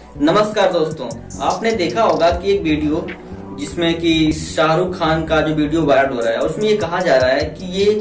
नमस्कार दोस्तों, आपने देखा होगा कि एक वीडियो जिसमें कि शाहरुख खान का जो वीडियो वायरल हो रहा है उसमें ये कहा जा रहा है कि ये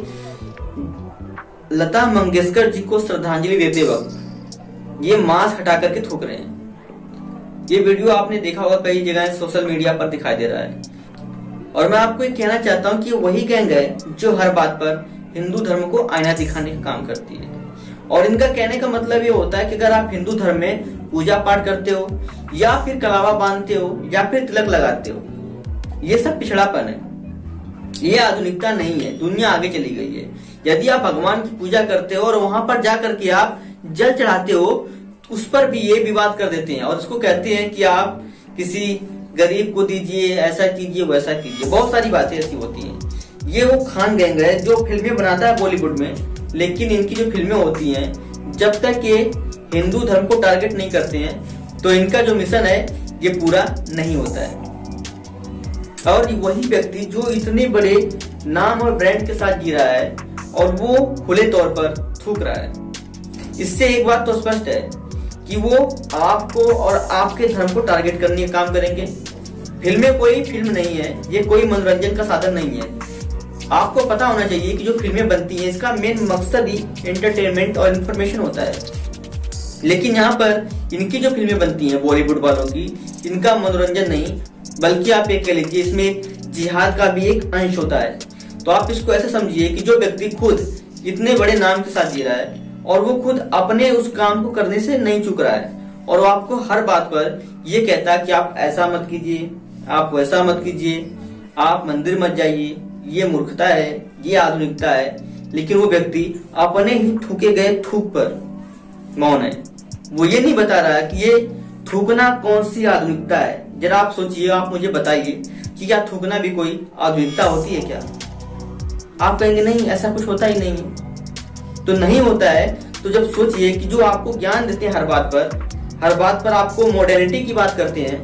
लता मंगेशकर जी को श्रद्धांजलि देते वक्त ये मास्क हटा करके थूक रहे हैं। ये वीडियो आपने देखा होगा, कई जगह सोशल मीडिया पर दिखाई दे रहा है। और मैं आपको ये कहना चाहता हूँ कि वही गैंग है जो हर बात पर हिंदू धर्म को आईना दिखाने का काम करती है। और इनका कहने का मतलब ये होता है कि अगर आप हिंदू धर्म में पूजा पाठ करते हो या फिर कलावा बांधते हो या फिर तिलक लगाते हो, ये सब पिछड़ापन है, ये आधुनिकता नहीं है। दुनिया आगे चली गई है। यदि आप भगवान की पूजा करते हो और वहां पर जाकर के आप जल चढ़ाते हो, उस पर भी ये विवाद कर देते हैं और उसको कहते हैं कि आप किसी गरीब को दीजिए, ऐसा कीजिए, वैसा कीजिए। बहुत सारी बातें ऐसी होती हैं। ये वो खान गैंग है जो फिल्में बनाता है बॉलीवुड में, लेकिन इनकी जो फिल्में होती हैं जब तक ये हिंदू धर्म को टारगेट नहीं करते हैं तो इनका जो मिशन है ये पूरा नहीं होता है। और वही व्यक्ति जो इतने बड़े नाम और ब्रांड के साथ जी रहा है और वो खुले तौर पर थूक रहा है, इससे एक बात तो स्पष्ट है कि वो आपको और आपके धर्म को टारगेट करने का काम करेंगे। फिल्में कोई फिल्म नहीं है, ये कोई मनोरंजन का साधन नहीं है। आपको पता होना चाहिए कि जो फिल्में बनती हैं इसका मेन मकसद ही एंटरटेनमेंट और इन्फॉर्मेशन होता है। लेकिन यहाँ पर इनकी जो फिल्में बनती हैं बॉलीवुड वालों की, इनका मनोरंजन नहीं बल्कि आप ये कह लीजिए इसमें जिहाद का भी एक अंश होता है। तो आप इसको ऐसे समझिए कि जो व्यक्ति खुद इतने बड़े नाम के साथ जी रहा है और वो खुद अपने उस काम को करने से नहीं चूक रहा है और वो आपको हर बात पर ये कहता है कि आप ऐसा मत कीजिए, आप वैसा मत कीजिए, आप मंदिर मत जाइए, ये मूर्खता है, ये आधुनिकता है। लेकिन वो व्यक्ति अपने ही थूके गए थूक पर मौन है। वो ये नहीं बता रहा कि ये थूकना कौन सी आधुनिकता है। जरा आप सोचिए, आप मुझे बताइए कि क्या थूकना भी कोई आधुनिकता होती है क्या? आप कहेंगे नहीं, ऐसा कुछ होता ही नहीं है। तो नहीं होता है तो जब सोचिए कि जो आपको ज्ञान देते हैं हर बात पर आपको मॉडर्निटी की बात करते हैं,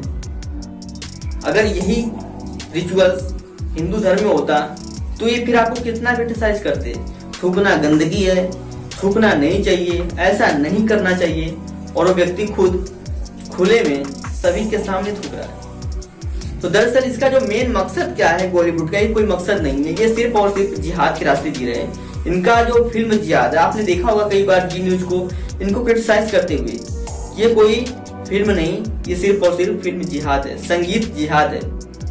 अगर यही रिचुअल्स हिंदू धर्म में होता तो ये फिर आपको कितना क्रिटिसाइज करते। थूकना गंदगी है, थूकना नहीं चाहिए, ऐसा नहीं करना चाहिए, और वो व्यक्ति खुद खुले में सभी के सामने थूक रहा है। तो दरअसल इसका जो मेन मकसद क्या है बॉलीवुड का, ये कोई मकसद नहीं है। ये सिर्फ और सिर्फ जिहाद के रास्ते जी रहे हैं। इनका जो फिल्म जिहाद है, आपने देखा होगा कई बार जी न्यूज को इनको क्रिटिसाइज करते हुए। ये कोई फिल्म नहीं, ये सिर्फ और सिर्फ फिल्म जिहाद है, संगीत जिहाद है।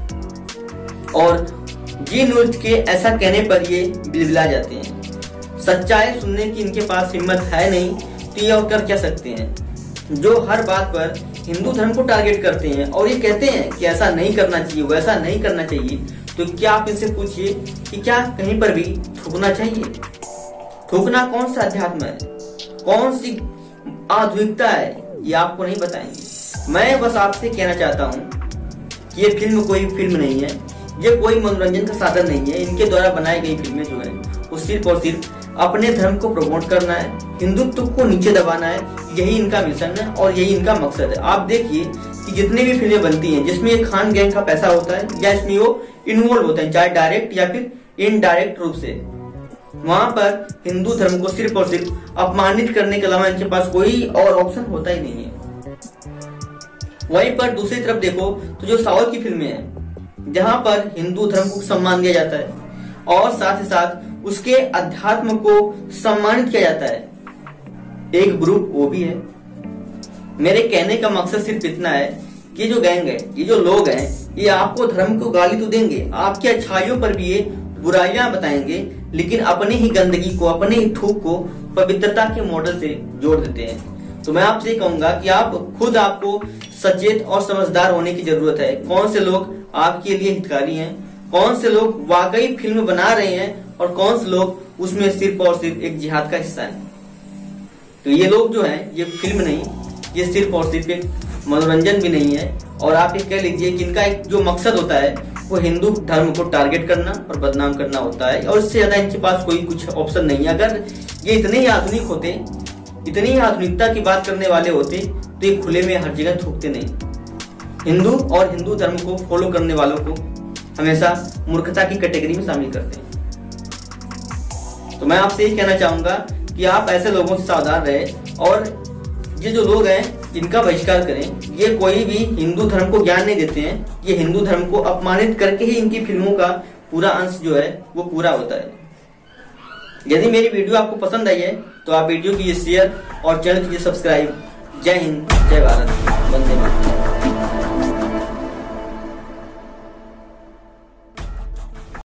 और जी न्यूज के ऐसा कहने पर ये बिलबिला जाते हैं। सच्चाई सुनने की इनके पास हिम्मत है नहीं, तो ये और कर क्या सकते हैं? जो हर बात पर हिंदू धर्म को टारगेट करते हैं और ये कहते हैं कि ऐसा नहीं करना चाहिए, वैसा नहीं करना चाहिए, तो क्या आप इनसे पूछिए कि क्या कहीं पर भी थूकना चाहिए? थूकना कौन सा अध्यात्म है, कौन सी आधुनिकता है, ये आपको नहीं बताएंगे। मैं बस आपसे कहना चाहता हूँ कि ये फिल्म कोई फिल्म नहीं है, ये कोई मनोरंजन का साधन नहीं है। इनके द्वारा बनाई गई फिल्में जो है वो सिर्फ और सिर्फ अपने धर्म को प्रमोट करना है, हिंदुत्व को नीचे दबाना है, यही इनका मिशन है और यही इनका मकसद है। आप देखिए कि जितनी भी फिल्में बनती हैं जिसमें एक खान गैंग का पैसा होता है या इसमें वो इन्वॉल्व होते हैं, चाहे डायरेक्ट या फिर इनडायरेक्ट रूप से, वहां पर हिंदू धर्म को सिर्फ और सिर्फ अपमानित करने के अलावा इनके पास कोई और ऑप्शन होता ही नहीं है। वहीं पर दूसरी तरफ देखो तो जो साउथ की फिल्में हैं जहां पर हिंदू धर्म को सम्मान दिया जाता है और साथ ही साथ उसके अध्यात्म को सम्मानित किया जाता है, एक ग्रुप वो भी है। मेरे कहने का मकसद सिर्फ इतना है कि जो गैंग है, ये जो लोग हैं, ये आपको धर्म को गाली तो देंगे, आपकी अच्छाइयों पर भी ये बुराइयां बताएंगे, लेकिन अपनी ही गंदगी को, अपने ही थूक को पवित्रता के मॉडल से जोड़ देते हैं। तो मैं आपसे कहूंगा कि आपको सचेत और समझदार होने की जरूरत है। कौन से लोग आपके लिए हितकारी हैं, कौन से लोग वाकई फिल्म बना रहे हैं और कौन से लोग उसमें सिर्फ और सिर्फ एक जिहाद का हिस्सा है। तो ये लोग जो हैं ये फिल्म नहीं, ये सिर्फ और सिर्फ एक मनोरंजन भी नहीं है। और आप ये कह लीजिए कि इनका एक जो मकसद होता है वो हिंदू धर्म को टारगेट करना और बदनाम करना होता है, और इससे ज्यादा इनके पास कोई कुछ ऑप्शन नहीं है। अगर ये इतने ही आधुनिक होते, इतनी ही आधुनिकता की बात करने वाले होते तो ये खुले में हर जगह थूकते नहीं। हिंदू और हिंदू धर्म को फॉलो करने वालों को हमेशा मूर्खता की कैटेगरी में शामिल करते हैं। तो मैं आपसे ये कहना चाहूंगा कि आप ऐसे लोगों से सावधान रहे और ये जो लोग हैं इनका बहिष्कार करें। ये कोई भी हिंदू धर्म को ज्ञान नहीं देते हैं, ये हिंदू धर्म को अपमानित करके ही इनकी फिल्मों का पूरा अंश जो है वो पूरा होता है। यदि मेरी वीडियो आपको पसंद आई है तो आप वीडियो कीजिए शेयर और चैनल कीजिए सब्सक्राइब। जय हिंद, जय भारत।